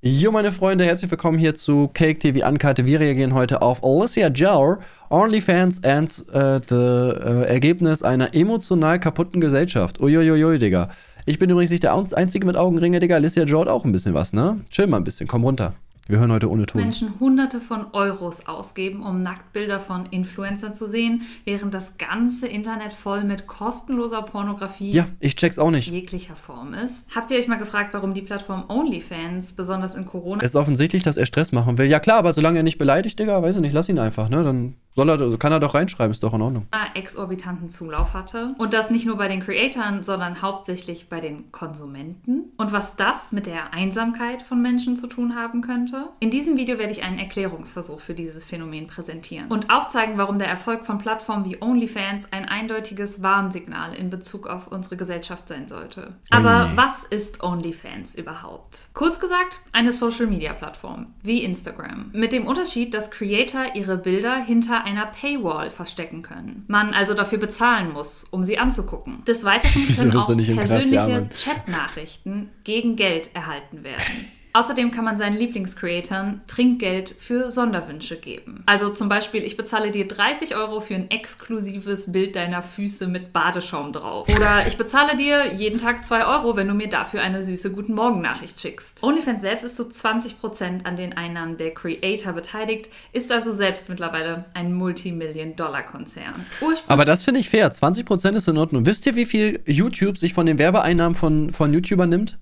Jo, meine Freunde, herzlich willkommen hier zu Cake TV Uncut. Wir reagieren heute auf Alicia Joe, OnlyFans and Ergebnis einer emotional kaputten Gesellschaft. Uiuiui, Digga. Ich bin übrigens nicht der Einzige mit Augenringe, Digga. Alicia Joe hat auch ein bisschen was, ne? Chill mal ein bisschen, komm runter. Wir hören heute ohne Ton. Menschen Hunderte von Euros ausgeben, um Nacktbilder von Influencern zu sehen, während das ganze Internet voll mit kostenloser Pornografie ja, ich check's auch nicht. jeglicher Form ist. Habt ihr euch mal gefragt, warum die Plattform OnlyFans besonders in Corona... Es ist offensichtlich, dass er Stress machen will. Ja klar, aber solange er nicht beleidigt, Digga, weiß ich nicht, lass ihn einfach, ne? Dann kann er doch reinschreiben, ist doch in Ordnung. exorbitanten Zulauf hatte. Und das nicht nur bei den Creatoren, sondern hauptsächlich bei den Konsumenten. Und was das mit der Einsamkeit von Menschen zu tun haben könnte? In diesem Video werde ich einen Erklärungsversuch für dieses Phänomen präsentieren und aufzeigen, warum der Erfolg von Plattformen wie OnlyFans ein eindeutiges Warnsignal in Bezug auf unsere Gesellschaft sein sollte. Aber was ist OnlyFans überhaupt? Kurz gesagt, eine Social-Media-Plattform wie Instagram. Mit dem Unterschied, dass Creator ihre Bilder hinter einer Paywall verstecken können. Man also dafür bezahlen muss, um sie anzugucken. Des Weiteren können auch persönliche Chat-Nachrichten gegen Geld erhalten werden. Außerdem kann man seinen Lieblingscreatoren Trinkgeld für Sonderwünsche geben. Also zum Beispiel, ich bezahle dir 30 € für ein exklusives Bild deiner Füße mit Badeschaum drauf. Oder ich bezahle dir jeden Tag 2 €, wenn du mir dafür eine süße Guten-Morgen-Nachricht schickst. OnlyFans selbst ist zu 20% an den Einnahmen der Creator beteiligt, ist also selbst mittlerweile ein Multimillion-Dollar-Konzern. Aber das finde ich fair. 20% ist in Ordnung. Wisst ihr, wie viel YouTube sich von den Werbeeinnahmen von YouTubern nimmt?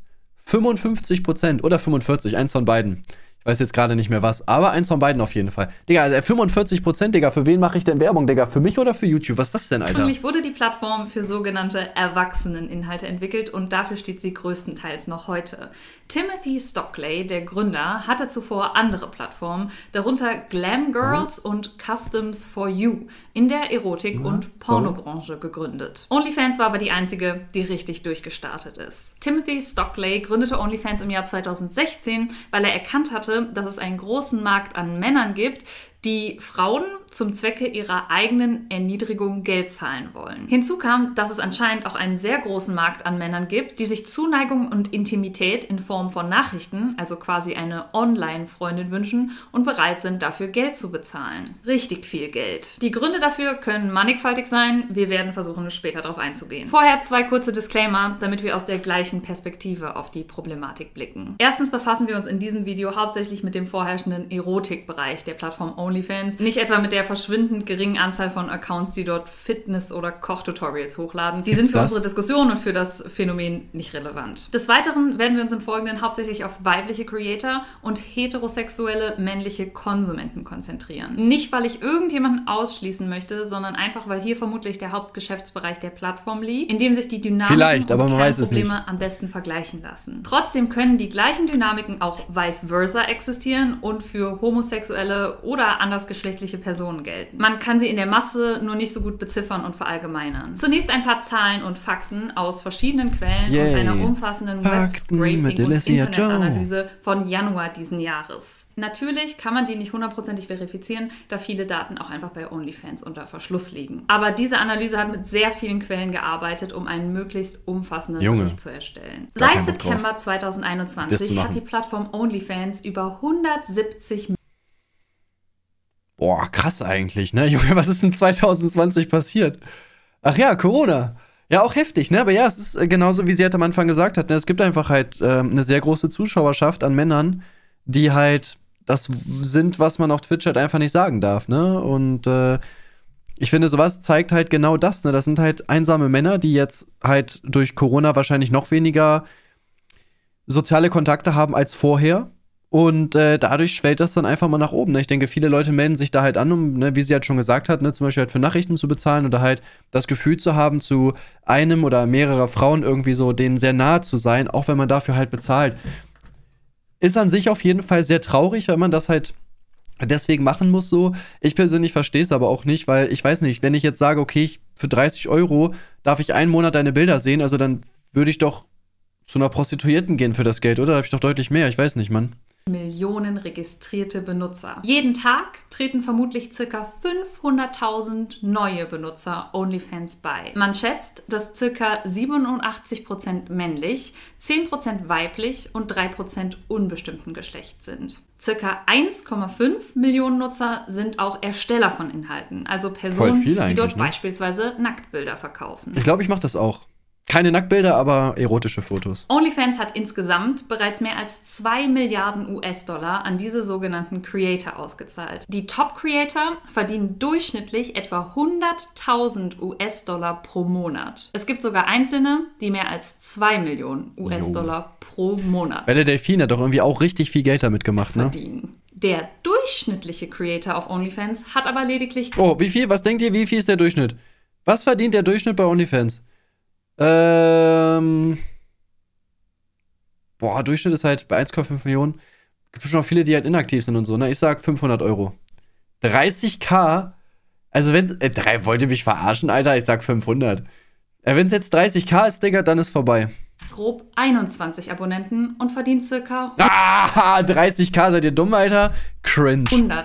55% oder 45%, eins von beiden. Ich weiß jetzt gerade nicht mehr was, aber eins von beiden auf jeden Fall. Digga, 45%, Digga, für wen mache ich denn Werbung, Digga? Für mich oder für YouTube? Was ist das denn, Alter? Ursprünglich wurde die Plattform für sogenannte Erwachseneninhalte entwickelt und dafür steht sie größtenteils noch heute. Timothy Stockley, der Gründer, hatte zuvor andere Plattformen, darunter Glam Girls und Customs for You, in der Erotik- und Pornobranche gegründet. OnlyFans war aber die einzige, die richtig durchgestartet ist. Timothy Stockley gründete OnlyFans im Jahr 2016, weil er erkannt hatte, dass es einen großen Markt an Männern gibt, die Frauen zum Zwecke ihrer eigenen Erniedrigung Geld zahlen wollen. Hinzu kam, dass es anscheinend auch einen sehr großen Markt an Männern gibt, die sich Zuneigung und Intimität in Form von Nachrichten, also quasi eine Online-Freundin wünschen und bereit sind, dafür Geld zu bezahlen. Richtig viel Geld. Die Gründe dafür können mannigfaltig sein. Wir werden versuchen, später darauf einzugehen. Vorher 2 kurze Disclaimer, damit wir aus der gleichen Perspektive auf die Problematik blicken. Erstens befassen wir uns in diesem Video hauptsächlich mit dem vorherrschenden Erotikbereich der Plattform OnlyFans, nicht etwa mit der verschwindend geringen Anzahl von Accounts, die dort Fitness- oder Kochtutorials hochladen. Die sind für unsere Diskussion und für das Phänomen nicht relevant. Des Weiteren werden wir uns im Folgenden hauptsächlich auf weibliche Creator und heterosexuelle männliche Konsumenten konzentrieren. Nicht, weil ich irgendjemanden ausschließen möchte, sondern einfach, weil hier vermutlich der Hauptgeschäftsbereich der Plattform liegt, in dem sich die Dynamiken und Kernprobleme am besten vergleichen lassen. Trotzdem können die gleichen Dynamiken auch vice versa existieren und für homosexuelle oder andersgeschlechtliche Personen gelten. Man kann sie in der Masse nur nicht so gut beziffern und verallgemeinern. Zunächst ein paar Zahlen und Fakten aus verschiedenen Quellen und einer umfassenden Web-Scraping- und Internetanalyse von Januar diesen Jahres. Natürlich kann man die nicht hundertprozentig verifizieren, da viele Daten auch einfach bei OnlyFans unter Verschluss liegen. Aber diese Analyse hat mit sehr vielen Quellen gearbeitet, um einen möglichst umfassenden Bericht zu erstellen. Seit September 2021 hat die Plattform OnlyFans über 170 Boah, krass eigentlich, ne? Junge, was ist in 2020 passiert? Ach ja, Corona. Ja, auch heftig, ne? Aber ja, es ist genauso, wie sie halt am Anfang gesagt hat, ne? Es gibt einfach halt eine sehr große Zuschauerschaft an Männern, die halt das sind, was man auf Twitch halt einfach nicht sagen darf, ne? Und ich finde, sowas zeigt halt genau das, ne? Das sind halt einsame Männer, die jetzt halt durch Corona wahrscheinlich noch weniger soziale Kontakte haben als vorher. Und dadurch schwellt das dann einfach mal nach oben. Ne? Ich denke, viele Leute melden sich da halt an, um, ne, wie sie halt schon gesagt hat, ne, zum Beispiel halt für Nachrichten zu bezahlen oder halt das Gefühl zu haben, zu einem oder mehrerer Frauen irgendwie so denen sehr nahe zu sein, auch wenn man dafür halt bezahlt. Ist an sich auf jeden Fall sehr traurig, wenn man das halt deswegen machen muss so. Ich persönlich verstehe es aber auch nicht, weil ich weiß nicht, wenn ich jetzt sage, okay, für 30 € darf ich einen Monat deine Bilder sehen, also dann würde ich doch zu einer Prostituierten gehen für das Geld, oder? Da habe ich doch deutlich mehr, ich weiß nicht, Mann. Millionen registrierte Benutzer. Jeden Tag treten vermutlich ca. 500.000 neue Benutzer OnlyFans bei. Man schätzt, dass ca. 87% männlich, 10% weiblich und 3% unbestimmten Geschlechts sind. Circa 1,5 Millionen Nutzer sind auch Ersteller von Inhalten, also Personen, die dort beispielsweise Nacktbilder verkaufen. Ich glaube, ich mache das auch. Keine Nacktbilder, aber erotische Fotos. OnlyFans hat insgesamt bereits mehr als 2 Milliarden US-Dollar an diese sogenannten Creator ausgezahlt. Die Top-Creator verdienen durchschnittlich etwa 100.000 US-Dollar pro Monat. Es gibt sogar Einzelne, die mehr als 2 Millionen US-Dollar pro Monat Bei der Delfin hat doch irgendwie auch richtig viel Geld damit gemacht, ne? verdienen. Der durchschnittliche Creator auf OnlyFans hat aber lediglich... Oh, wie viel? Was denkt ihr, wie viel ist der Durchschnitt? Was verdient der Durchschnitt bei OnlyFans? Durchschnitt ist halt bei 1,5 Millionen. Gibt schon noch viele, die halt inaktiv sind und so, ne? Ich sag 500 Euro. 30.000? Also wenn, wollt ihr mich verarschen, Alter? Ich sag 500. Wenn es jetzt 30.000 ist, Digga, dann ist vorbei. Grob 21 Abonnenten und verdient circa 30.000, seid ihr dumm, Alter? Cringe.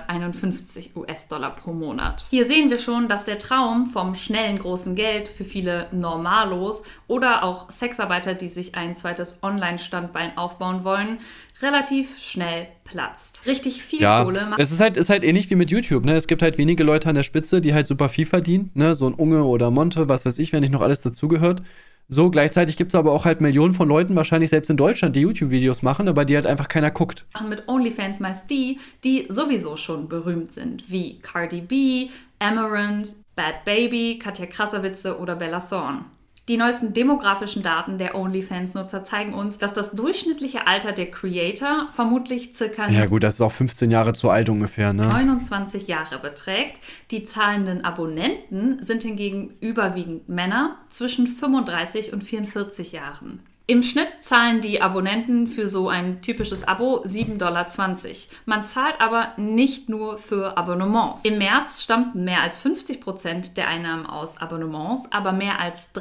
151 US-Dollar pro Monat. Hier sehen wir schon, dass der Traum vom schnellen großen Geld für viele Normalos oder auch Sexarbeiter, die sich ein zweites Online-Standbein aufbauen wollen, relativ schnell platzt. Richtig viel Kohle macht. Es ist halt ähnlich wie mit YouTube, ne? Es gibt halt wenige Leute an der Spitze, die halt super viel verdienen, ne? So ein Unge oder Monte, was weiß ich, wenn nicht noch alles dazugehört. So, gleichzeitig gibt es aber auch halt Millionen von Leuten, wahrscheinlich selbst in Deutschland, die YouTube-Videos machen, aber die halt einfach keiner guckt. Machen mit OnlyFans meist die sowieso schon berühmt sind, wie Cardi B, Amaranth, Bad Baby, Katja Krasavice oder Bella Thorne. Die neuesten demografischen Daten der OnlyFans-Nutzer zeigen uns, dass das durchschnittliche Alter der Creator vermutlich circa Ja gut, das ist auch 15 Jahre zu alt ungefähr, ne? 29 Jahre beträgt. Die zahlenden Abonnenten sind hingegen überwiegend Männer zwischen 35 und 44 Jahren. Im Schnitt zahlen die Abonnenten für so ein typisches Abo 7,20 $. Man zahlt aber nicht nur für Abonnements. Im März stammten mehr als 50% der Einnahmen aus Abonnements, aber mehr als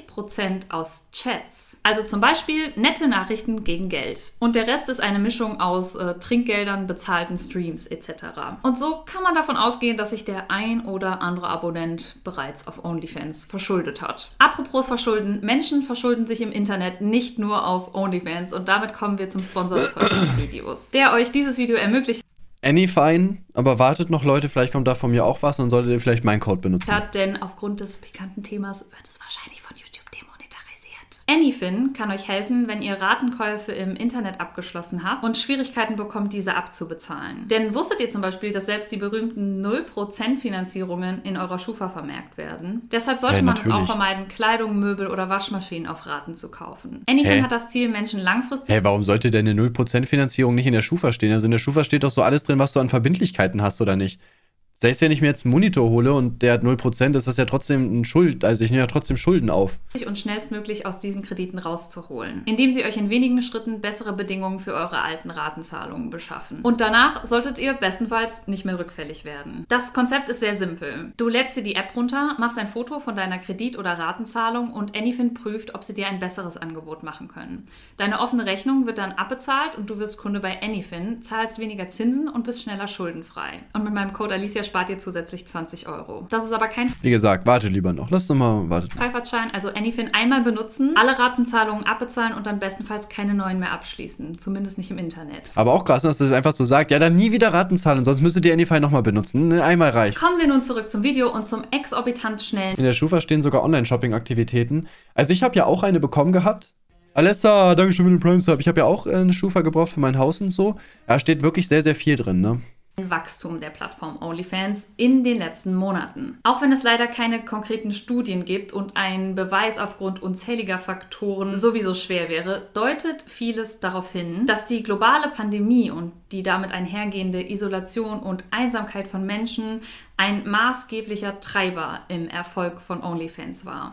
30% aus Chats. Also zum Beispiel nette Nachrichten gegen Geld. Und der Rest ist eine Mischung aus Trinkgeldern, bezahlten Streams etc. Und so kann man davon ausgehen, dass sich der ein oder andere Abonnent bereits auf OnlyFans verschuldet hat. Apropos verschulden, Menschen verschulden sich im Internet nicht nur auf OnlyFans. Und damit kommen wir zum Sponsor des heutigen Videos, der euch dieses Video ermöglicht. Anyfine, aber wartet noch, Leute, vielleicht kommt da von mir auch was und solltet ihr vielleicht meinen Code benutzen. Denn aufgrund des pikanten Themas wird es wahrscheinlich von YouTube demonetarisiert. Anyfin kann euch helfen, wenn ihr Ratenkäufe im Internet abgeschlossen habt und Schwierigkeiten bekommt, diese abzubezahlen. Denn wusstet ihr zum Beispiel, dass selbst die berühmten 0% Finanzierungen in eurer Schufa vermerkt werden? Deshalb sollte man es auch vermeiden, Kleidung, Möbel oder Waschmaschinen auf Raten zu kaufen. Anyfin hat das Ziel, Menschen langfristig... Warum sollte denn eine 0% Finanzierung nicht in der Schufa stehen? Also in der Schufa steht doch so alles drin, was du an Verbindlichkeiten hast, oder nicht? Selbst wenn ich mir jetzt einen Monitor hole und der hat 0%, ist das ja trotzdem ein Schuld. Also ich nehme ja trotzdem Schulden auf. Und schnellstmöglich aus diesen Krediten rauszuholen, indem sie euch in wenigen Schritten bessere Bedingungen für eure alten Ratenzahlungen beschaffen. Und danach solltet ihr bestenfalls nicht mehr rückfällig werden. Das Konzept ist sehr simpel. Du lädst dir die App runter, machst ein Foto von deiner Kredit- oder Ratenzahlung und Anyfin prüft, ob sie dir ein besseres Angebot machen können. Deine offene Rechnung wird dann abbezahlt und du wirst Kunde bei Anyfin, zahlst weniger Zinsen und bist schneller schuldenfrei. Und mit meinem Code Alicia spart ihr zusätzlich 20 €. Das ist aber kein... Wie gesagt, warte lieber noch. Lass doch mal warten. Freifahrtschein, also Anyfin einmal benutzen, alle Ratenzahlungen abbezahlen und dann bestenfalls keine neuen mehr abschließen. Zumindest nicht im Internet. Aber auch krass, dass das einfach so sagt, ja, dann nie wieder Raten zahlen, sonst müsstet ihr Anyfin nochmal benutzen. Einmal reicht. Kommen wir nun zurück zum Video und zum exorbitant schnellen... In der Schufa stehen sogar Online-Shopping-Aktivitäten. Also ich habe ja auch eine bekommen gehabt. Alessa, danke schön für den Prime-Sub. Ich habe ja auch eine Schufa gebraucht für mein Haus und so. Da steht wirklich sehr, sehr viel drin, ne? Wachstum der Plattform OnlyFans in den letzten Monaten. Auch wenn es leider keine konkreten Studien gibt und ein Beweis aufgrund unzähliger Faktoren sowieso schwer wäre, deutet vieles darauf hin, dass die globale Pandemie und die damit einhergehende Isolation und Einsamkeit von Menschen ein maßgeblicher Treiber im Erfolg von OnlyFans war.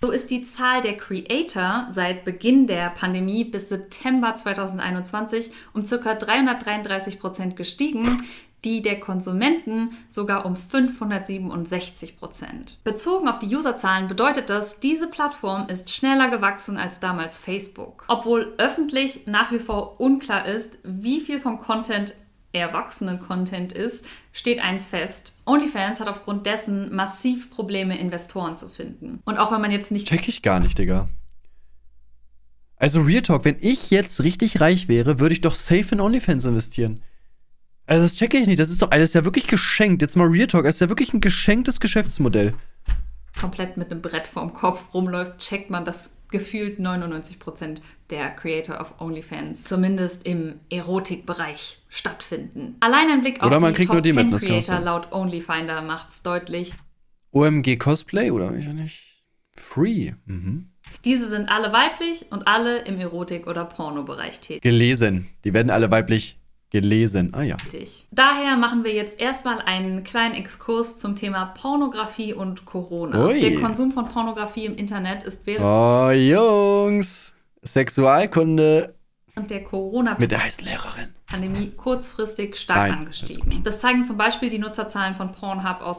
So ist die Zahl der Creator seit Beginn der Pandemie bis September 2021 um ca. 333% gestiegen, die der Konsumenten sogar um 567%. Bezogen auf die Userzahlen bedeutet das, diese Plattform ist schneller gewachsen als damals Facebook. Obwohl öffentlich nach wie vor unklar ist, wie viel vom Content Erwachsenen-Content ist, steht eins fest. OnlyFans hat aufgrund dessen massiv Probleme, Investoren zu finden. Und auch wenn man jetzt nicht... Check ich gar nicht, Digga. Also Real Talk, wenn ich jetzt richtig reich wäre, würde ich doch safe in OnlyFans investieren. Also das checke ich nicht. Das ist doch alles ja wirklich geschenkt. Jetzt mal Real Talk, das ist ja wirklich ein geschenktes Geschäftsmodell. Komplett mit einem Brett vorm Kopf rumläuft, checkt man, dass gefühlt 99% der Creator of OnlyFans zumindest im Erotikbereich stattfinden. Allein ein Blick auf die Top 10 Creator laut OnlyFinder macht's deutlich. OMG Cosplay oder nicht? Free. Diese sind alle weiblich und alle im Erotik- oder Pornobereich tätig. Gelesen. Die werden alle weiblich gelesen. Ah ja. Daher machen wir jetzt erstmal einen kleinen Exkurs zum Thema Pornografie und Corona. Ui. Der Konsum von Pornografie im Internet ist während Jungs. Sexualkunde. der Corona mit der heißen Lehrerin. Pandemie kurzfristig stark angestiegen. Das zeigen zum Beispiel die Nutzerzahlen von Pornhub aus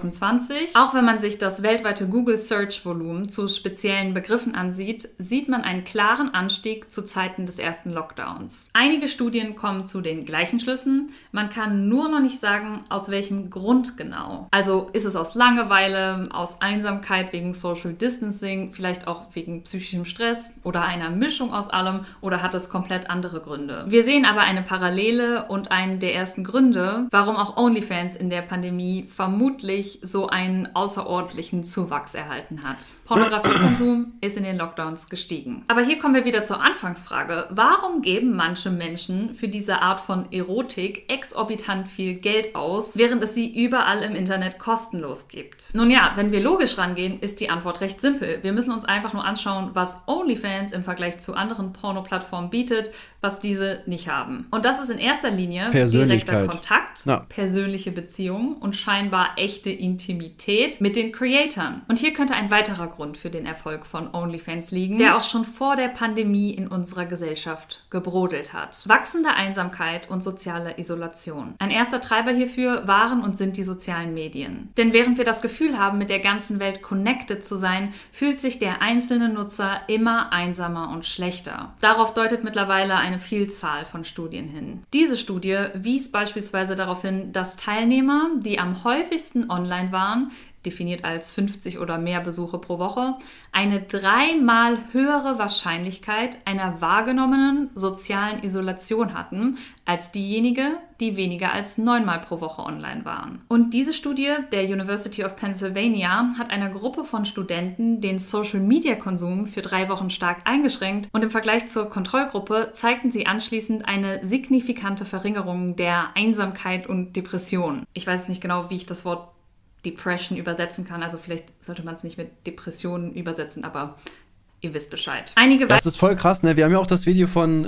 2020. Auch wenn man sich das weltweite Google-Search-Volumen zu speziellen Begriffen ansieht, sieht man einen klaren Anstieg zu Zeiten des ersten Lockdowns. Einige Studien kommen zu den gleichen Schlüssen. Man kann nur noch nicht sagen, aus welchem Grund genau. Also ist es aus Langeweile, aus Einsamkeit wegen Social Distancing, vielleicht auch wegen psychischem Stress oder einer Mischung aus allem oder hat es komplett andere Gründe. Wir sehen aber eine Parallele und einen der ersten Gründe, warum auch OnlyFans in der Pandemie vermutlich so einen außerordentlichen Zuwachs erhalten hat. Pornografiekonsum ist in den Lockdowns gestiegen. Aber hier kommen wir wieder zur Anfangsfrage. Warum geben manche Menschen für diese Art von Erotik exorbitant viel Geld aus, während es sie überall im Internet kostenlos gibt? Nun ja, wenn wir logisch rangehen, ist die Antwort recht simpel. Wir müssen uns einfach nur anschauen, was OnlyFans im Vergleich zu anderen Porno-Plattformen bietet, was diese nicht haben. Und das ist in erster Linie direkter Kontakt, persönliche Beziehungen und scheinbar echte Intimität mit den Creatoren. Und hier könnte ein weiterer Grund für den Erfolg von OnlyFans liegen, der auch schon vor der Pandemie in unserer Gesellschaft gebrodelt hat. Wachsende Einsamkeit und soziale Isolation. Ein erster Treiber hierfür waren und sind die sozialen Medien. Denn während wir das Gefühl haben, mit der ganzen Welt connected zu sein, fühlt sich der einzelne Nutzer immer einsamer und schlechter. Darauf deutet mittlerweile eine Vielzahl von Studien hin. Diese Studie wies beispielsweise darauf hin, dass Teilnehmer, die am häufigsten online waren, definiert als 50 oder mehr Besuche pro Woche, eine 3-mal höhere Wahrscheinlichkeit einer wahrgenommenen sozialen Isolation hatten, als diejenige, die weniger als 9-mal pro Woche online waren. Und diese Studie der University of Pennsylvania hat einer Gruppe von Studenten den Social-Media-Konsum für 3 Wochen stark eingeschränkt und im Vergleich zur Kontrollgruppe zeigten sie anschließend eine signifikante Verringerung der Einsamkeit und Depression. Ich weiß nicht genau, wie ich das Wort Depression übersetzen kann. Also vielleicht sollte man es nicht mit Depressionen übersetzen, aber ihr wisst Bescheid. Das ist voll krass, ne? Wir haben ja auch das Video von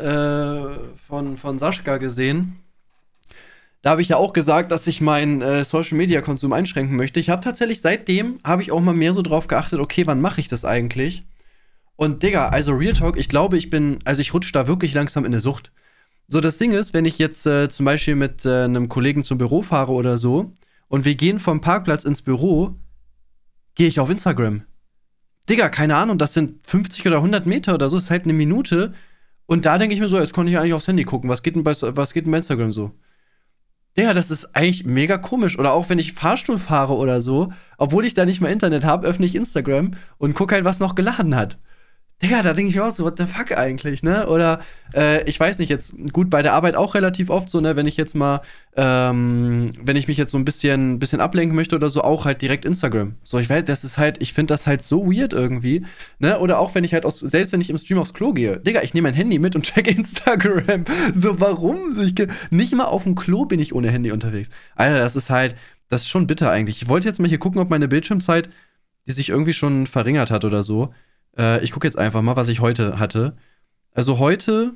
Sascha gesehen. Da habe ich ja auch gesagt, dass ich meinen Social-Media-Konsum einschränken möchte. Ich habe tatsächlich seitdem, habe ich auch mal mehr so drauf geachtet, okay, wann mache ich das eigentlich? Und Digga, also Real Talk, ich glaube, ich rutsche da wirklich langsam in eine Sucht. So, das Ding ist, wenn ich jetzt zum Beispiel mit einem Kollegen zum Büro fahre oder so, und wir gehen vom Parkplatz ins Büro, gehe ich auf Instagram. Digga, keine Ahnung, das sind 50 oder 100 Meter oder so, das ist halt eine Minute. Und da denke ich mir so, jetzt konnte ich eigentlich aufs Handy gucken. Was geht denn bei Instagram so? Digga, das ist eigentlich mega komisch. Oder auch wenn ich Fahrstuhl fahre oder so, obwohl ich da nicht mal Internet habe, öffne ich Instagram und gucke halt, was noch geladen hat. Digga, da denke ich mir auch so, what the fuck eigentlich, ne? Oder, ich weiß nicht, jetzt, gut, bei der Arbeit auch relativ oft so, ne, wenn ich jetzt mal, wenn ich mich jetzt so ein bisschen ablenken möchte oder so, auch halt direkt Instagram. So, ich weiß, das ist halt, ich finde das halt so weird irgendwie, ne? Oder auch, wenn ich halt selbst wenn ich im Stream aufs Klo gehe, Digga, ich nehme mein Handy mit und check Instagram. So, warum? Nicht mal auf dem Klo bin ich ohne Handy unterwegs. Alter, das ist schon bitter eigentlich. Ich wollte jetzt mal hier gucken, ob meine Bildschirmzeit, die sich irgendwie schon verringert hat oder so. Ich gucke jetzt einfach mal, was ich heute hatte. Also heute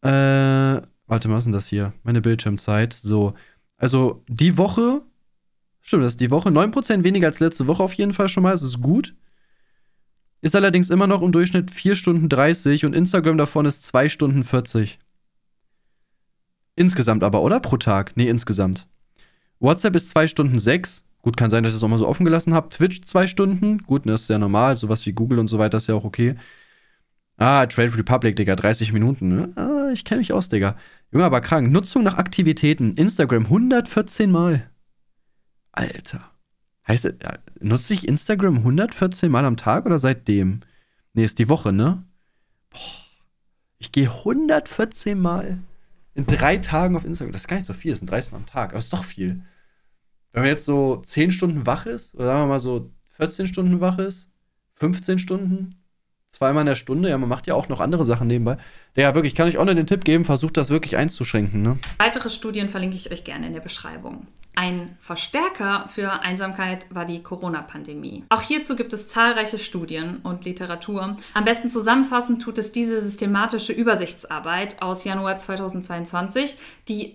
warte, was ist denn das hier? Meine Bildschirmzeit. So, also die Woche Stimmt, das ist die Woche. 9% weniger als letzte Woche auf jeden Fall schon mal. Das ist gut. Ist allerdings immer noch im Durchschnitt 4 Stunden 30 und Instagram davon ist 2 Stunden 40. Insgesamt aber, oder? Pro Tag? Nee, insgesamt. WhatsApp ist 2 Stunden 6. Gut, kann sein, dass ich das auch mal so offen gelassen habe. Twitch 2 Stunden. Gut, das ist ja normal. Sowas wie Google und so weiter ist ja auch okay. Trade Republic, Digga, 30 Minuten. Ne? Ich kenne mich aus, Digga. Junge, aber krank. Nutzung nach Aktivitäten. Instagram 114 Mal. Alter. Heißt das, nutze ich Instagram 114 Mal am Tag oder seitdem? Nee, ist die Woche, ne? Boah. Ich gehe 114 Mal in 3 Tagen auf Instagram. Das ist gar nicht so viel, das sind 30 Mal am Tag. Aber ist doch viel. Wenn man jetzt so 10 Stunden wach ist, oder sagen wir mal so 14 Stunden wach ist, 15 Stunden, 2-mal in der Stunde, ja, man macht ja auch noch andere Sachen nebenbei. Ja, wirklich, kann ich auch noch den Tipp geben, versucht das wirklich einzuschränken, ne? Weitere Studien verlinke ich euch gerne in der Beschreibung. Ein Verstärker für Einsamkeit war die Corona-Pandemie. Auch hierzu gibt es zahlreiche Studien und Literatur. Am besten zusammenfassend tut es diese systematische Übersichtsarbeit aus Januar 2022, die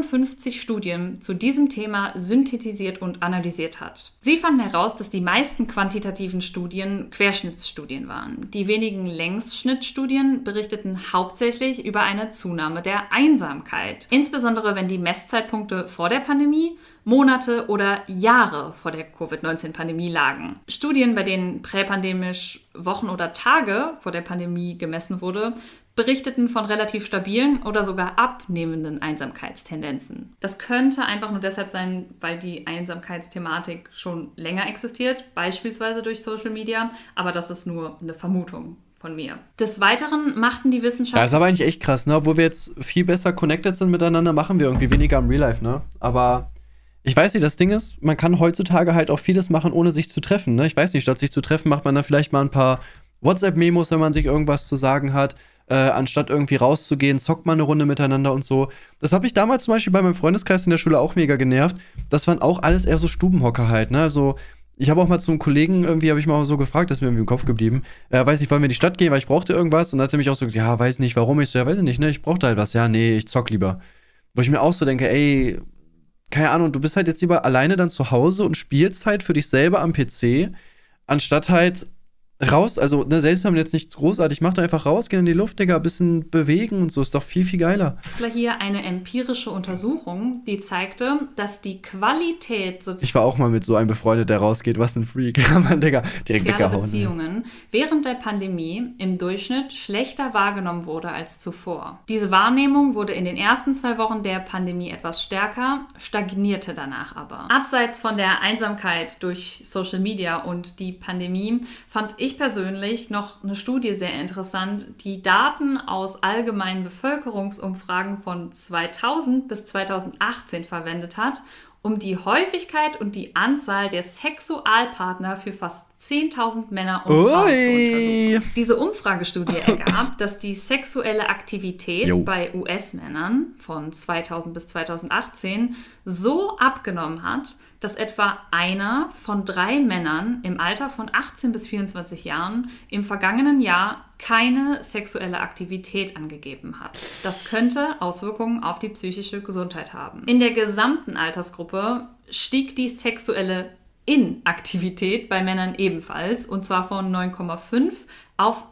53 Studien zu diesem Thema synthetisiert und analysiert hat. Sie fanden heraus, dass die meisten quantitativen Studien Querschnittsstudien waren. Die wenigen Längsschnittstudien berichteten hauptsächlich über eine Zunahme der Einsamkeit. Insbesondere wenn die Messzeitpunkte vor der Pandemie, Monate oder Jahre vor der Covid-19-Pandemie lagen. Studien, bei denen präpandemisch Wochen oder Tage vor der Pandemie gemessen wurde, berichteten von relativ stabilen oder sogar abnehmenden Einsamkeitstendenzen. Das könnte einfach nur deshalb sein, weil die Einsamkeitsthematik schon länger existiert, beispielsweise durch Social Media, aber das ist nur eine Vermutung von mir. Des Weiteren machten die Wissenschaftler... Ja, ist aber eigentlich echt krass, ne? Obwohl wir jetzt viel besser connected sind miteinander, machen wir irgendwie weniger im Real Life, ne? Aber ich weiß nicht, das Ding ist, man kann heutzutage halt auch vieles machen, ohne sich zu treffen, ne? Ich weiß nicht, statt sich zu treffen, macht man dann vielleicht mal ein paar WhatsApp-Memos, wenn man sich irgendwas zu sagen hat. Anstatt irgendwie rauszugehen, zockt man eine Runde miteinander und so. Das habe ich damals zum Beispiel bei meinem Freundeskreis in der Schule auch mega genervt. Das waren auch alles eher so Stubenhocker halt, ne? Also, ich habe auch mal zu einem Kollegen irgendwie, habe ich mal so gefragt, das ist mir irgendwie im Kopf geblieben. Weiß nicht, wollen wir in die Stadt gehen, weil ich brauchte irgendwas. Und dann hat er mich auch so gesagt, ja, weiß nicht, warum. Ich so, ja, weiß ich nicht, ne? Ich brauchte halt was. Ja, nee, ich zock lieber. Wo ich mir auch so denke, ey, keine Ahnung, du bist halt jetzt lieber alleine dann zu Hause und spielst halt für dich selber am PC, anstatt halt raus, also ne, selbst wenn man jetzt nichts großartig macht, einfach rausgehen in die Luft, Digga, ein bisschen bewegen und so, ist doch viel, viel geiler. Hier eine empirische Untersuchung, die zeigte, dass die Qualität Ich war auch mal mit so einem befreundet, der rausgeht, was ein Freak. Ja, Mann, Digga, direkt weggehauen. Beziehungen während der Pandemie im Durchschnitt schlechter wahrgenommen wurde als zuvor. Diese Wahrnehmung wurde in den ersten 2 Wochen der Pandemie etwas stärker, stagnierte danach aber. Abseits von der Einsamkeit durch Social Media und die Pandemie fand ich persönlich noch eine Studie sehr interessant, die Daten aus allgemeinen Bevölkerungsumfragen von 2000 bis 2018 verwendet hat, um die Häufigkeit und die Anzahl der Sexualpartner für fast 10.000 Männer und Frauen zu untersuchen. Diese Umfragestudie ergab, dass die sexuelle Aktivität bei US-Männern von 2000 bis 2018 so abgenommen hat, dass etwa einer von 3 Männern im Alter von 18 bis 24 Jahren im vergangenen Jahr keine sexuelle Aktivität angegeben hat. Das könnte Auswirkungen auf die psychische Gesundheit haben. In der gesamten Altersgruppe stieg die sexuelle Inaktivität bei Männern ebenfalls, und zwar von 9,5 auf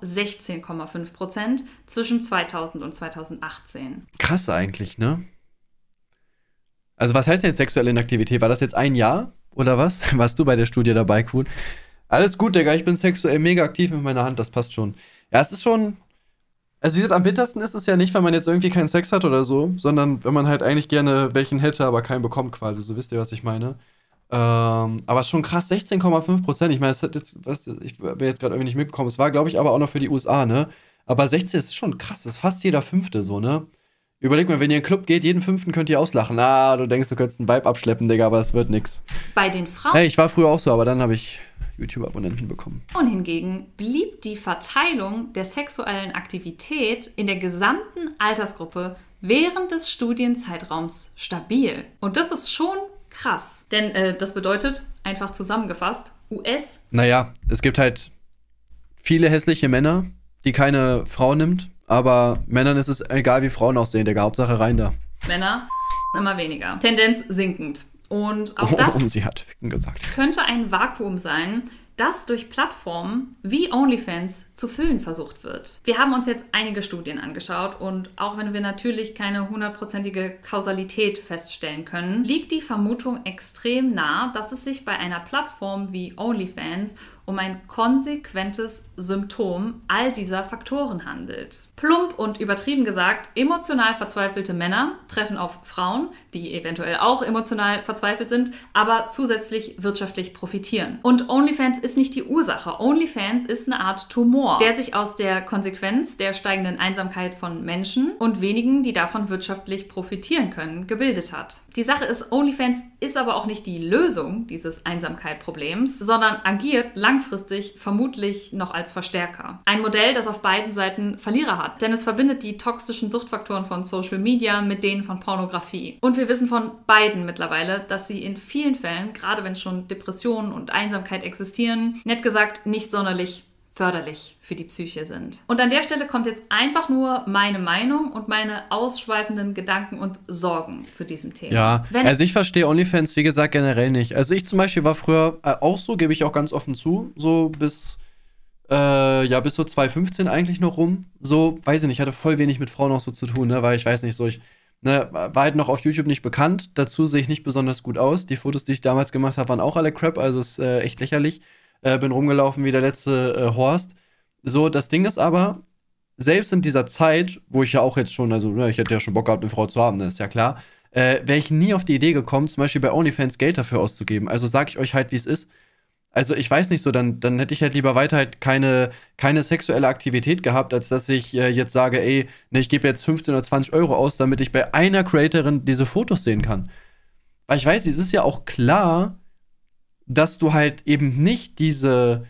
16,5% zwischen 2000 und 2018. Krass eigentlich, ne? Also was heißt denn jetzt sexuelle Inaktivität? War das jetzt 1 Jahr oder was? Warst du bei der Studie dabei, Kuhn? Alles gut, Digga, ich bin sexuell mega aktiv mit meiner Hand, das passt schon. Ja, es ist schon, also wie gesagt, am bittersten ist es ja nicht, wenn man jetzt irgendwie keinen Sex hat oder so, sondern wenn man halt eigentlich gerne welchen hätte, aber keinen bekommt quasi, so wisst ihr, was ich meine. Aber schon krass, 16,5%. Ich meine, es hat jetzt, ich bin jetzt gerade irgendwie nicht mitbekommen, es war, glaube ich, aber auch noch für die USA, ne? Aber 16 ist schon krass, das ist fast jeder 5. so, ne? Überleg mal, wenn ihr in den Club geht, jeden 5. könnt ihr auslachen. Du denkst, du könntest einen Vibe abschleppen, Digga, aber das wird nix. Bei den Frauen Hey, ich war früher auch so, aber dann habe ich YouTube-Abonnenten bekommen. hingegen blieb die Verteilung der sexuellen Aktivität in der gesamten Altersgruppe während des Studienzeitraums stabil. Und das ist schon krass. Denn das bedeutet, einfach zusammengefasst, Naja, es gibt halt viele hässliche Männer, die keine Frau nimmt. Aber Männern ist es egal, wie Frauen aussehen, Digga. Hauptsache rein da. Männer immer weniger. Tendenz sinkend. Und auch das sie hat Ficken gesagt. könnte ein Vakuum sein, das durch Plattformen wie OnlyFans zu füllen versucht wird. Wir haben uns jetzt einige Studien angeschaut und auch wenn wir natürlich keine 100%ige Kausalität feststellen können, liegt die Vermutung extrem nah, dass es sich bei einer Plattform wie OnlyFans um ein konsequentes Symptom all dieser Faktoren handelt. Plump und übertrieben gesagt, emotional verzweifelte Männer treffen auf Frauen, die eventuell auch emotional verzweifelt sind, aber zusätzlich wirtschaftlich profitieren. Und OnlyFans ist nicht die Ursache. OnlyFans ist eine Art Tumor, der sich aus der Konsequenz der steigenden Einsamkeit von Menschen und wenigen, die davon wirtschaftlich profitieren können, gebildet hat. Die Sache ist, OnlyFans ist aber auch nicht die Lösung dieses Einsamkeitsproblems, sondern agiert langfristig vermutlich noch als Verstärker. Ein Modell, das auf beiden Seiten Verlierer hat, denn es verbindet die toxischen Suchtfaktoren von Social Media mit denen von Pornografie. Und wir wissen von beiden mittlerweile, dass sie in vielen Fällen, gerade wenn schon Depressionen und Einsamkeit existieren, nett gesagt nicht sonderlich förderlich für die Psyche sind. Und an der Stelle kommt jetzt einfach nur meine Meinung und meine ausschweifenden Gedanken und Sorgen zu diesem Thema. Ja, also ich verstehe OnlyFans, wie gesagt, generell nicht. Also ich zum Beispiel war früher auch so, gebe ich auch ganz offen zu, so bis so 2015 eigentlich noch rum. So, weiß ich nicht, hatte voll wenig mit Frauen auch so zu tun, ne, weil ich weiß nicht, so war halt noch auf YouTube nicht bekannt. Dazu sehe ich nicht besonders gut aus. Die Fotos, die ich damals gemacht habe, waren auch alle Crap, also ist echt lächerlich. Bin rumgelaufen wie der letzte Horst. So, das Ding ist aber, selbst in dieser Zeit, wo ich ja auch jetzt schon, also ich hätte ja schon Bock gehabt, eine Frau zu haben, das ist ja klar, wäre ich nie auf die Idee gekommen, zum Beispiel bei OnlyFans Geld dafür auszugeben. Also sag ich euch halt, wie es ist. Also ich weiß nicht so, dann hätte ich halt lieber weiter halt keine sexuelle Aktivität gehabt, als dass ich jetzt sage, ey, ne, ich gebe jetzt 15 oder 20 Euro aus, damit ich bei einer Creatorin diese Fotos sehen kann. Weil ich weiß, es ist ja auch klar, dass du halt eben nicht diese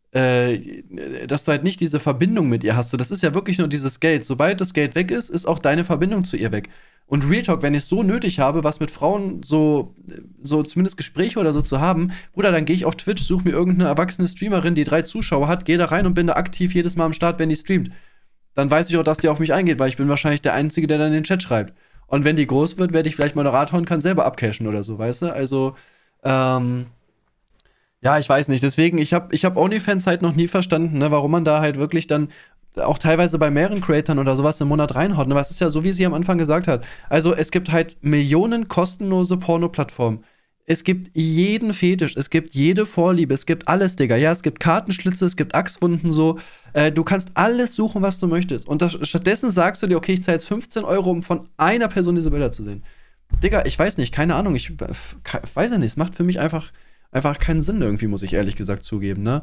Verbindung mit ihr hast. So, das ist ja wirklich nur dieses Geld. Sobald das Geld weg ist, ist auch deine Verbindung zu ihr weg. Und Real Talk, wenn ich es so nötig habe, was mit Frauen so zumindest Gespräche oder so zu haben, Bruder, dann gehe ich auf Twitch, suche mir irgendeine erwachsene Streamerin, die 3 Zuschauer hat, gehe da rein und bin da aktiv jedes Mal am Start, wenn die streamt. Dann weiß ich auch, dass die auf mich eingeht, weil ich bin wahrscheinlich der Einzige, der dann in den Chat schreibt. Und wenn die groß wird, werde ich vielleicht Moderator und kann selber abcashen oder so, weißt du? Also, ja, ich weiß nicht. Deswegen, ich hab OnlyFans halt noch nie verstanden, ne, warum man da halt wirklich dann auch teilweise bei mehreren Creatoren oder sowas im Monat reinhaut. Ne? Was ist ja so, wie sie am Anfang gesagt hat. Also, es gibt halt Millionen kostenlose Porno-Plattformen. Es gibt jeden Fetisch, es gibt jede Vorliebe, es gibt alles, Digga. Ja, es gibt Kartenschlitze, es gibt Achswunden so. Du kannst alles suchen, was du möchtest. Und stattdessen sagst du dir, okay, ich zahle jetzt 15 Euro, um von einer Person diese Bilder zu sehen. Digga, ich weiß nicht, keine Ahnung. Ich weiß ja nicht, es macht für mich einfach keinen Sinn irgendwie, muss ich ehrlich gesagt zugeben, ne?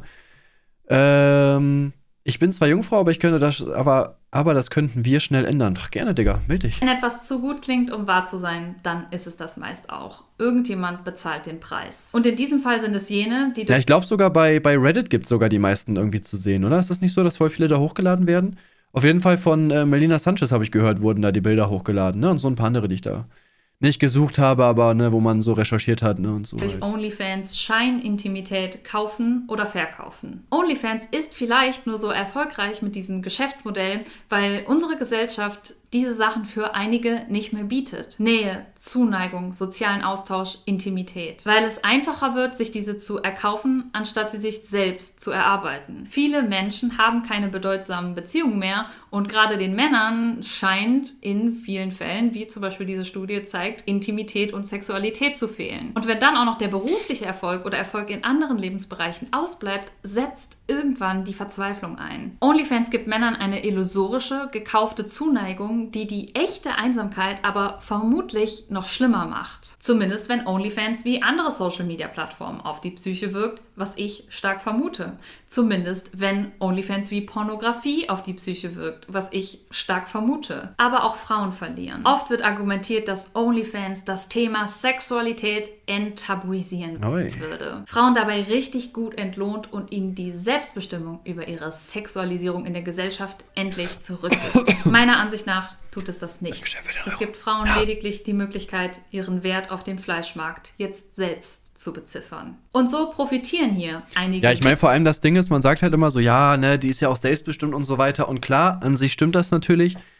Ich bin zwar Jungfrau, aber ich könnte das, aber das könnten wir schnell ändern. Ach, gerne, Digga, meld dich. Wenn etwas zu gut klingt, um wahr zu sein, dann ist es das meist auch. Irgendjemand bezahlt den Preis. Und in diesem Fall sind es jene, die... Ja, ich glaube sogar bei Reddit gibt es sogar die meisten irgendwie zu sehen, oder? Ist das nicht so, dass voll viele da hochgeladen werden? Auf jeden Fall von Melina Sanchez, habe ich gehört, wurden da die Bilder hochgeladen, ne? Und so ein paar andere, die ich da nicht gesucht habe, aber ne, wo man so recherchiert hat, ne, und so. Durch OnlyFans Scheinintimität kaufen oder verkaufen. OnlyFans ist vielleicht nur so erfolgreich mit diesem Geschäftsmodell, weil unsere Gesellschaft diese Sachen für einige nicht mehr bietet. Nähe, Zuneigung, sozialen Austausch, Intimität. Weil es einfacher wird, sich diese zu erkaufen, anstatt sie sich selbst zu erarbeiten. Viele Menschen haben keine bedeutsamen Beziehungen mehr und gerade den Männern scheint in vielen Fällen, wie zum Beispiel diese Studie zeigt, Intimität und Sexualität zu fehlen. Und wenn dann auch noch der berufliche Erfolg oder Erfolg in anderen Lebensbereichen ausbleibt, setzt irgendwann die Verzweiflung ein. OnlyFans gibt Männern eine illusorische, gekaufte Zuneigung, die echte Einsamkeit aber vermutlich noch schlimmer macht. Zumindest wenn OnlyFans wie andere Social-Media-Plattformen auf die Psyche wirkt, was ich stark vermute. Zumindest wenn OnlyFans wie Pornografie auf die Psyche wirkt, was ich stark vermute. Aber auch Frauen verlieren. Oft wird argumentiert, dass OnlyFans das Thema Sexualität enttabuisieren würde. Frauen dabei richtig gut entlohnt und ihnen die Selbstbestimmung über ihre Sexualisierung in der Gesellschaft endlich zurückgibt. Meiner Ansicht nach tut es das nicht. Es gibt Frauen lediglich die Möglichkeit, ihren Wert auf dem Fleischmarkt jetzt selbst zu beziffern. Und so profitieren hier einige. Ja, ich meine, vor allem das Ding ist, man sagt halt immer so, ja, ne, die ist ja auch selbstbestimmt und so weiter. Und klar, an sich stimmt das natürlich.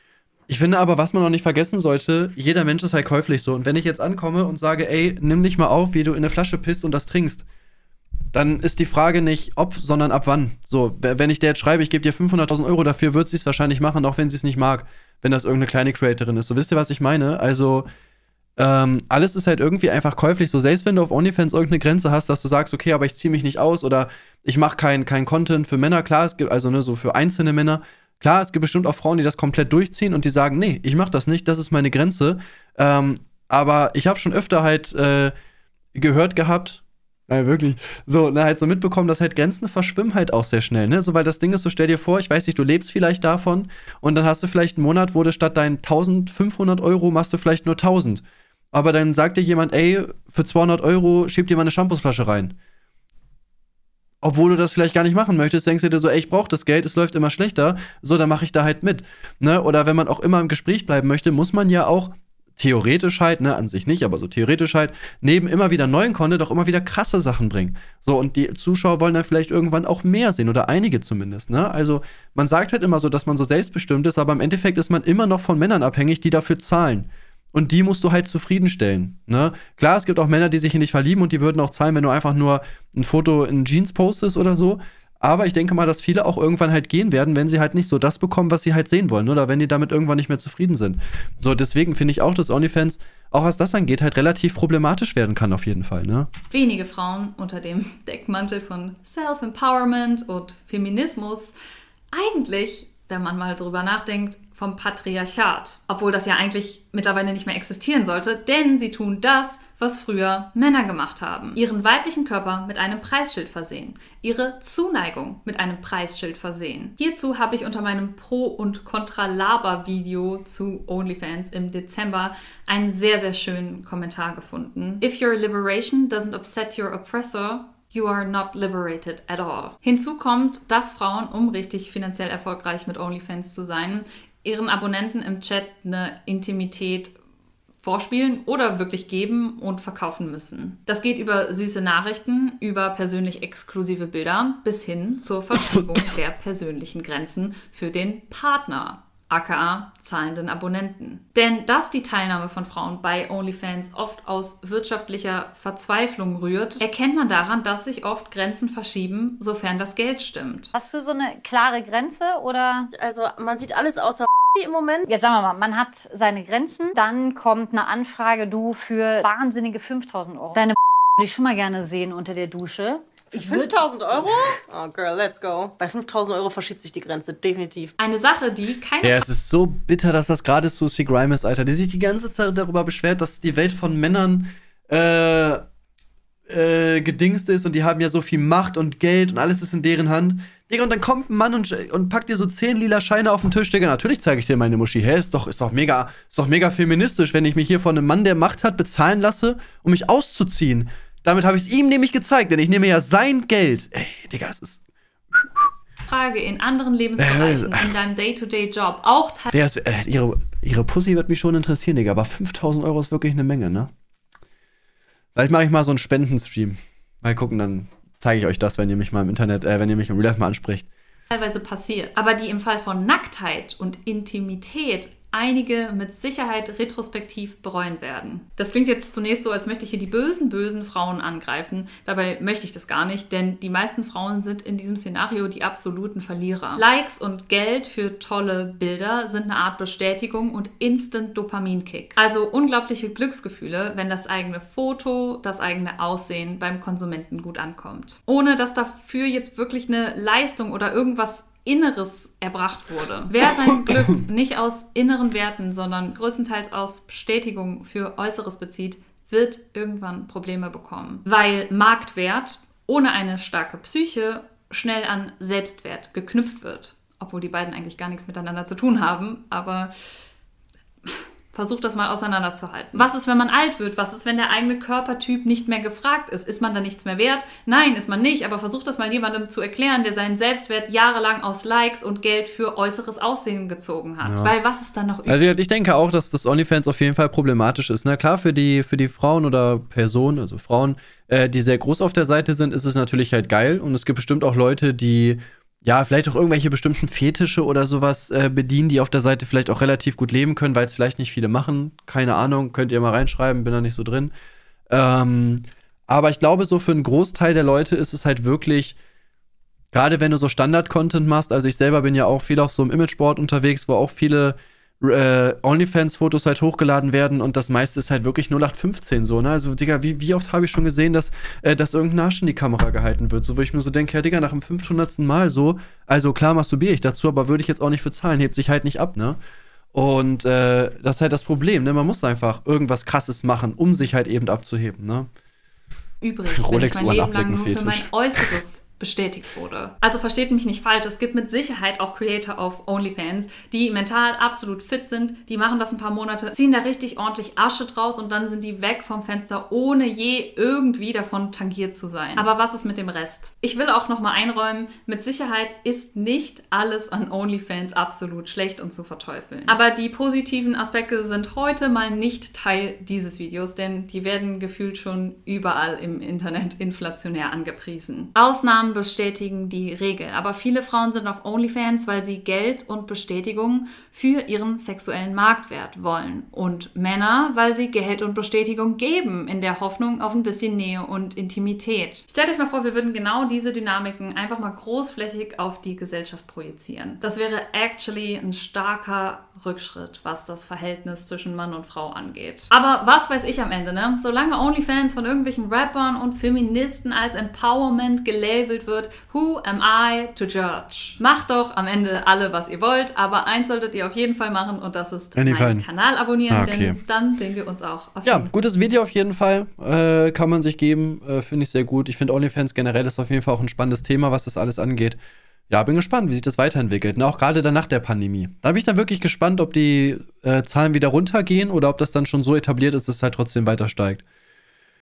Ich finde aber, was man noch nicht vergessen sollte, jeder Mensch ist halt käuflich so. Und wenn ich jetzt ankomme und sage, ey, nimm dich mal auf, wie du in eine Flasche pisst und das trinkst, dann ist die Frage nicht ob, sondern ab wann. So, wenn ich der jetzt schreibe, ich gebe dir 500.000 Euro dafür, wird sie es wahrscheinlich machen, auch wenn sie es nicht mag, wenn das irgendeine kleine Creatorin ist. So, wisst ihr, was ich meine? Also, alles ist halt irgendwie einfach käuflich. So, selbst wenn du auf OnlyFans irgendeine Grenze hast, dass du sagst, okay, aber ich ziehe mich nicht aus oder ich mache kein Content für Männer. Klar, es gibt, also ne, so für einzelne Männer. Klar, es gibt bestimmt auch Frauen, die das komplett durchziehen und die sagen, nee, ich mach das nicht, das ist meine Grenze. Aber ich habe schon öfter halt gehört gehabt, wirklich. So, ne, halt so mitbekommen, dass halt Grenzen verschwimmen halt auch sehr schnell, ne? So, weil das Ding ist, so stell dir vor, ich weiß nicht, du lebst vielleicht davon und dann hast du vielleicht einen Monat, wo du statt deinen 1.500 Euro machst du vielleicht nur 1.000. Aber dann sagt dir jemand, ey, für 200 Euro schieb dir mal eine Shampoosflasche rein. Obwohl du das vielleicht gar nicht machen möchtest, denkst du dir so, ey, ich brauch das Geld, es läuft immer schlechter, so, dann mache ich da halt mit. Ne? Oder wenn man auch immer im Gespräch bleiben möchte, muss man ja auch theoretisch halt, ne, an sich nicht, aber so theoretisch halt, neben immer wieder neuen Content auch immer wieder krasse Sachen bringen. So, und die Zuschauer wollen dann vielleicht irgendwann auch mehr sehen, oder einige zumindest, ne? Also, man sagt halt immer so, dass man so selbstbestimmt ist, aber im Endeffekt ist man immer noch von Männern abhängig, die dafür zahlen. Und die musst du halt zufriedenstellen, ne? Klar, es gibt auch Männer, die sich hier nicht verlieben und die würden auch zahlen, wenn du einfach nur ein Foto in Jeans postest oder so. Aber ich denke mal, dass viele auch irgendwann halt gehen werden, wenn sie halt nicht so das bekommen, was sie halt sehen wollen, oder wenn die damit irgendwann nicht mehr zufrieden sind. So, deswegen finde ich auch, dass OnlyFans, auch was das angeht, halt relativ problematisch werden kann auf jeden Fall, ne? Wenige Frauen unter dem Deckmantel von Self-Empowerment und Feminismus eigentlich, wenn man mal drüber nachdenkt, vom Patriarchat. Obwohl das ja eigentlich mittlerweile nicht mehr existieren sollte, denn sie tun das, was früher Männer gemacht haben. Ihren weiblichen Körper mit einem Preisschild versehen. Ihre Zuneigung mit einem Preisschild versehen. Hierzu habe ich unter meinem Pro- und Contra-Laber-Video zu OnlyFans im Dezember einen sehr, sehr schönen Kommentar gefunden. If your liberation doesn't upset your oppressor, you are not liberated at all. Hinzu kommt, dass Frauen, um richtig finanziell erfolgreich mit OnlyFans zu sein, ihren Abonnenten im Chat eine Intimität vorspielen oder wirklich geben und verkaufen müssen. Das geht über süße Nachrichten, über persönlich exklusive Bilder bis hin zur Verschiebung der persönlichen Grenzen für den Partner, aka zahlenden Abonnenten. Denn dass die Teilnahme von Frauen bei OnlyFans oft aus wirtschaftlicher Verzweiflung rührt, erkennt man daran, dass sich oft Grenzen verschieben, sofern das Geld stimmt. Hast du so eine klare Grenze oder? Also man sieht alles außer im Moment. Jetzt sagen wir mal, man hat seine Grenzen, dann kommt eine Anfrage, du für wahnsinnige 5.000 Euro. Deine würde ich schon mal gerne sehen unter der Dusche. Für 5.000 Euro? Oh, girl, let's go. Bei 5.000 Euro verschiebt sich die Grenze, definitiv. Eine Sache, die keine... Ja, es ist so bitter, dass das gerade Susie Grimes ist, Alter. Die sich die ganze Zeit darüber beschwert, dass die Welt von Männern gedingst ist und die haben ja so viel Macht und Geld und alles ist in deren Hand. Digga, und dann kommt ein Mann und packt dir so 10 lila Scheine auf den Tisch. Digga, natürlich zeige ich dir meine Muschi. Hä, ist doch mega feministisch, wenn ich mich hier von einem Mann, der Macht hat, bezahlen lasse, um mich auszuziehen. Damit habe ich es ihm nämlich gezeigt, denn ich nehme ja sein Geld. Ey, Digga, es ist... Frage in anderen Lebensbereichen, in deinem Day-to-Day-Job, auch ihre Pussy wird mich schon interessieren, Digga, aber 5.000 Euro ist wirklich eine Menge, ne? Vielleicht mache ich mal so einen Spendenstream. Mal gucken, dann zeige ich euch das, wenn ihr mich mal im Internet, wenn ihr mich im Real Life mal anspricht. Teilweise passiert, aber die im Fall von Nacktheit und Intimität einige mit Sicherheit retrospektiv bereuen werden. Das klingt jetzt zunächst so, als möchte ich hier die bösen, bösen Frauen angreifen. Dabei möchte ich das gar nicht, denn die meisten Frauen sind in diesem Szenario die absoluten Verlierer. Likes und Geld für tolle Bilder sind eine Art Bestätigung und Instant Dopaminkick. Also unglaubliche Glücksgefühle, wenn das eigene Foto, das eigene Aussehen beim Konsumenten gut ankommt. Ohne dass dafür jetzt wirklich eine Leistung oder irgendwas Inneres erbracht wurde. Wer sein Glück nicht aus inneren Werten, sondern größtenteils aus Bestätigung für Äußeres bezieht, wird irgendwann Probleme bekommen. Weil Marktwert ohne eine starke Psyche schnell an Selbstwert geknüpft wird. Obwohl die beiden eigentlich gar nichts miteinander zu tun haben, aber... Versucht das mal auseinanderzuhalten. Was ist, wenn man alt wird? Was ist, wenn der eigene Körpertyp nicht mehr gefragt ist? Ist man da nichts mehr wert? Nein, ist man nicht. Aber versucht das mal jemandem zu erklären, der seinen Selbstwert jahrelang aus Likes und Geld für äußeres Aussehen gezogen hat. Ja. Weil was ist dann noch übrig? Also ich denke auch, dass das OnlyFans auf jeden Fall problematisch ist. Na klar, für die Frauen oder Personen, also Frauen, die sehr groß auf der Seite sind, ist es natürlich halt geil. Und es gibt bestimmt auch Leute, die ja, vielleicht auch irgendwelche bestimmten Fetische oder sowas bedienen, die auf der Seite vielleicht auch relativ gut leben können, weil es vielleicht nicht viele machen. Keine Ahnung, könnt ihr mal reinschreiben, bin da nicht so drin. Aber ich glaube, so für einen Großteil der Leute ist es halt wirklich, gerade wenn du so Standard-Content machst, also ich selber bin ja auch viel auf so einem Imageboard unterwegs, wo auch viele OnlyFans-Fotos halt hochgeladen werden und das meiste ist halt wirklich 0815 so, ne? Also, Digga, wie oft habe ich schon gesehen, dass irgendein Arsch in die Kamera gehalten wird, so wo ich mir so denke, ja, Digga, nach dem 500. Mal so, also klar masturbiere ich dazu, aber würde ich jetzt auch nicht für zahlen, hebt sich halt nicht ab, ne? Und das ist halt das Problem, ne? Man muss einfach irgendwas Krasses machen, um sich halt eben abzuheben, ne? Übrig, wenn ich mein Leben lang nur für mein Äußeres bestätigt wurde. Also versteht mich nicht falsch, es gibt mit Sicherheit auch Creator auf OnlyFans, die mental absolut fit sind, die machen das ein paar Monate, ziehen da richtig ordentlich Asche draus und dann sind die weg vom Fenster, ohne je irgendwie davon tangiert zu sein. Aber was ist mit dem Rest? Ich will auch nochmal einräumen, mit Sicherheit ist nicht alles an OnlyFans absolut schlecht und zu verteufeln. Aber die positiven Aspekte sind heute mal nicht Teil dieses Videos, denn die werden gefühlt schon überall im Internet inflationär angepriesen. Ausnahmen bestätigen die Regel. Aber viele Frauen sind auf OnlyFans, weil sie Geld und Bestätigung für ihren sexuellen Marktwert wollen. Und Männer, weil sie Geld und Bestätigung geben, in der Hoffnung auf ein bisschen Nähe und Intimität. Stellt euch mal vor, wir würden genau diese Dynamiken einfach mal großflächig auf die Gesellschaft projizieren. Das wäre actually ein starker Rückschritt, was das Verhältnis zwischen Mann und Frau angeht. Aber was weiß ich am Ende, ne? Solange OnlyFans von irgendwelchen Rappern und Feministen als Empowerment gelabelt wird, who am I to judge? Macht doch am Ende alle, was ihr wollt, aber eins solltet ihr auf jeden Fall machen und das ist meinen Kanal abonnieren, denn dann sehen wir uns auch auf jeden Fall. Ja, gutes Video auf jeden Fall. Kann man sich geben, finde ich sehr gut. Ich finde OnlyFans generell ist auf jeden Fall auch ein spannendes Thema, was das alles angeht. Ja, bin gespannt, wie sich das weiterentwickelt. Und auch gerade dann nach der Pandemie. Da bin ich dann wirklich gespannt, ob die Zahlen wieder runtergehen oder ob das dann schon so etabliert ist, dass es halt trotzdem weiter steigt.